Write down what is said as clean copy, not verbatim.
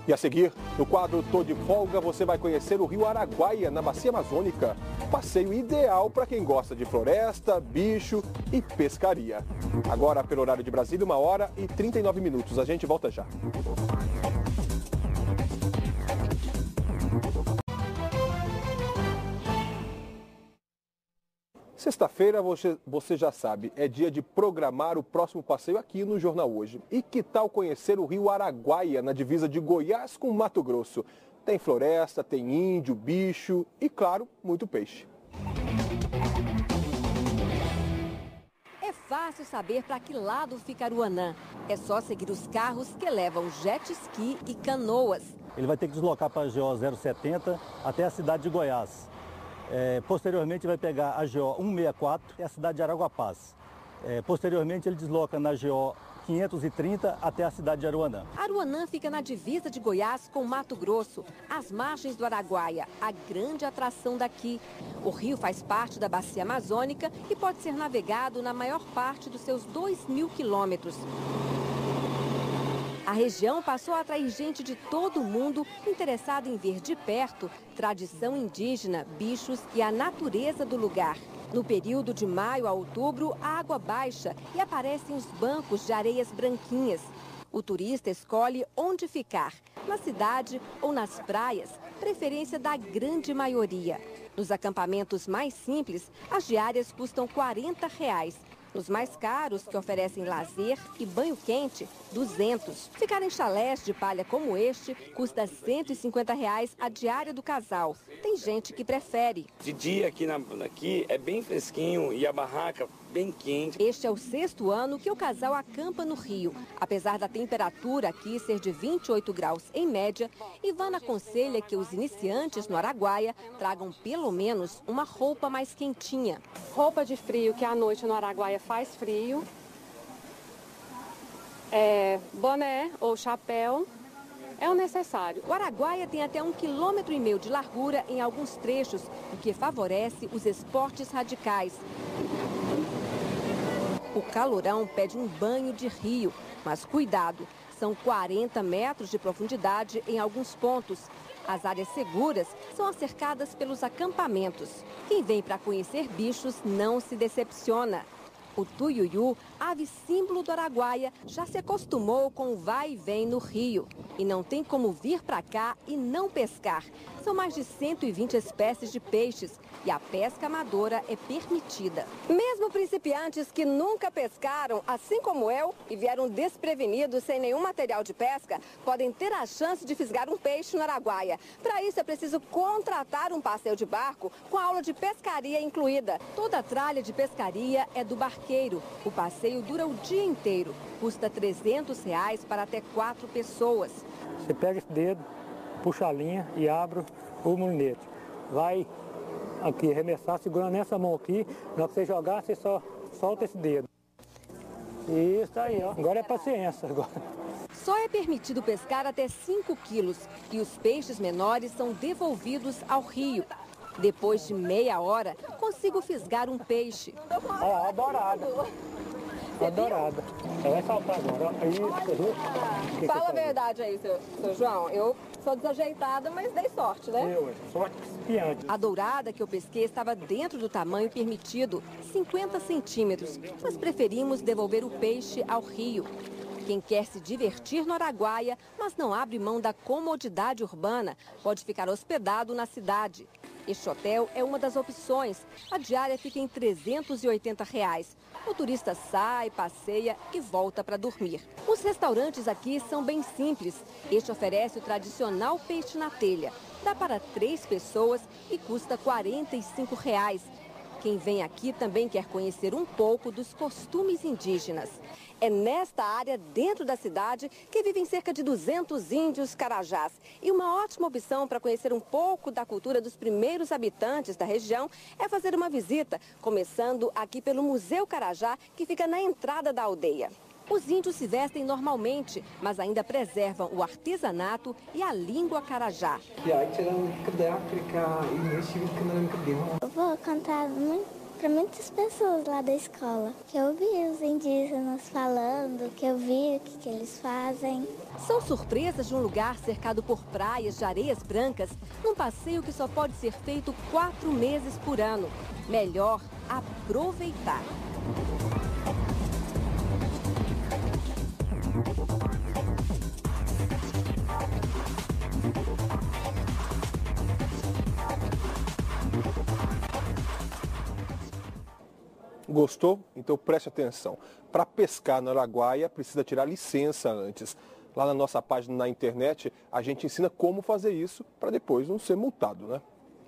E a seguir, no quadro Tô de Folga, você vai conhecer o Rio Araguaia, na Bacia Amazônica. Passeio ideal para quem gosta de floresta, bicho e pescaria. Agora, pelo horário de Brasília, 1h39. A gente volta já. Sexta-feira, você já sabe, é dia de programar o próximo passeio aqui no Jornal Hoje. E que tal conhecer o Rio Araguaia, na divisa de Goiás com Mato Grosso? Tem floresta, tem índio, bicho e, claro, muito peixe. É fácil saber para que lado fica Aruanã. É só seguir os carros que levam jet ski e canoas. Ele vai ter que deslocar para a GO 070 até a cidade de Goiás. Posteriormente vai pegar a GO 164 e a cidade de Araguapaz. Posteriormente ele desloca na GO 530 até a cidade de Aruanã. Aruanã fica na divisa de Goiás com Mato Grosso, às margens do Araguaia, a grande atração daqui. O rio faz parte da Bacia Amazônica e pode ser navegado na maior parte dos seus 2.000 quilômetros. A região passou a atrair gente de todo o mundo interessada em ver de perto tradição indígena, bichos e a natureza do lugar. No período de maio a outubro, a água baixa e aparecem os bancos de areias branquinhas. O turista escolhe onde ficar, na cidade ou nas praias, preferência da grande maioria. Nos acampamentos mais simples, as diárias custam R$40. Nos mais caros, que oferecem lazer e banho quente, R$200. Ficar em chalés de palha como este custa R$150 a diária do casal. Tem gente que prefere. De dia aqui é bem fresquinho e a barraca bem quente. Este é o 6º ano que o casal acampa no Rio. Apesar da temperatura aqui ser de 28 graus em média, Ivana aconselha que os iniciantes no Araguaia tragam pelo menos uma roupa mais quentinha. Roupa de frio, que à noite no Araguaia faz frio. Boné ou chapéu é o necessário. O Araguaia tem até 1,5 km de largura em alguns trechos, o que favorece os esportes radicais. O calorão pede um banho de rio, mas cuidado, são 40 metros de profundidade em alguns pontos. As áreas seguras são as cercadas pelos acampamentos. Quem vem para conhecer bichos não se decepciona. O tuiuiu, ave símbolo do Araguaia, já se acostumou com o vai e vem no rio. E não tem como vir para cá e não pescar. São mais de 120 espécies de peixes e a pesca amadora é permitida. Mesmo principiantes que nunca pescaram, assim como eu, e vieram desprevenidos sem nenhum material de pesca, podem ter a chance de fisgar um peixe no Araguaia. Para isso é preciso contratar um passeio de barco com a aula de pescaria incluída. Toda a tralha de pescaria é do barqueiro. O passeio dura o dia inteiro. Custa R$300 para até 4 pessoas. Você pega esse dedo, puxa a linha e abre o molinete. Vai aqui arremessar, segurando nessa mão aqui. Na hora que você jogar, você só solta esse dedo. Isso aí, ó. Agora é paciência. Agora. Só é permitido pescar até 5 quilos e os peixes menores são devolvidos ao rio. Depois de meia hora, consigo fisgar um peixe. Ó, adorada. Adorada. Ela vai saltar agora. Isso. Fala a verdade aí, seu João. Eu sou desajeitada, mas dei sorte, né? Sorte espiante. A dourada que eu pesquei estava dentro do tamanho permitido, 50 centímetros. Mas preferimos devolver o peixe ao rio. Quem quer se divertir no Araguaia, mas não abre mão da comodidade urbana, pode ficar hospedado na cidade. Este hotel é uma das opções. A diária fica em R$380. O turista sai, passeia e volta para dormir. Os restaurantes aqui são bem simples. Este oferece o tradicional peixe na telha. Dá para 3 pessoas e custa R$45. Quem vem aqui também quer conhecer um pouco dos costumes indígenas. É nesta área, dentro da cidade, que vivem cerca de 200 índios carajás. E uma ótima opção para conhecer um pouco da cultura dos primeiros habitantes da região é fazer uma visita, começando aqui pelo Museu Carajá, que fica na entrada da aldeia. Os índios se vestem normalmente, mas ainda preservam o artesanato e a língua carajá. Eu vou cantar muito para muitas pessoas lá da escola. Que eu vi os indígenas falando, que eu vi o que eles fazem. São surpresas de um lugar cercado por praias de areias brancas, num passeio que só pode ser feito 4 meses por ano. Melhor aproveitar. Gostou? Então preste atenção. Para pescar no Araguaia, precisa tirar licença antes. Lá na nossa página na internet, a gente ensina como fazer isso para depois não ser multado, né?